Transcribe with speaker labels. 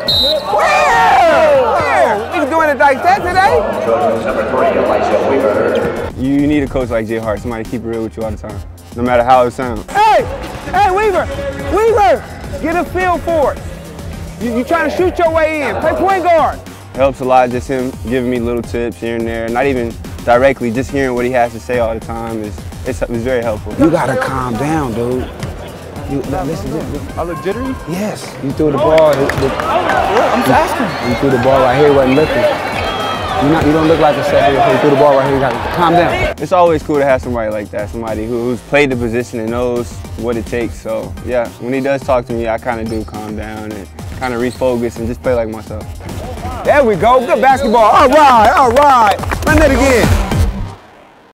Speaker 1: Where? We doing it like that today? You need a coach like Jay Hart, somebody to keep it real with you all the time, no matter how it sounds. Hey, Weaver, get a feel for it. You trying to shoot your way in, play point guard. It helps a lot, just him giving me little tips here and there, not even directly, just hearing what he has to say all the time it's very helpful. You gotta calm down, dude. Listen.
Speaker 2: I look jittery?
Speaker 1: Yes. You threw the ball.
Speaker 2: I'm asking.
Speaker 1: You threw the ball right here, wasn't looking. You don't look like a second. You threw the ball right here. You gotta calm down. It's always cool to have somebody like that, somebody who's played the position and knows what it takes. So yeah, when he does talk to me, I kind of do calm down and kind of refocus and just play like myself. There we go. Good basketball. All right. Run that again.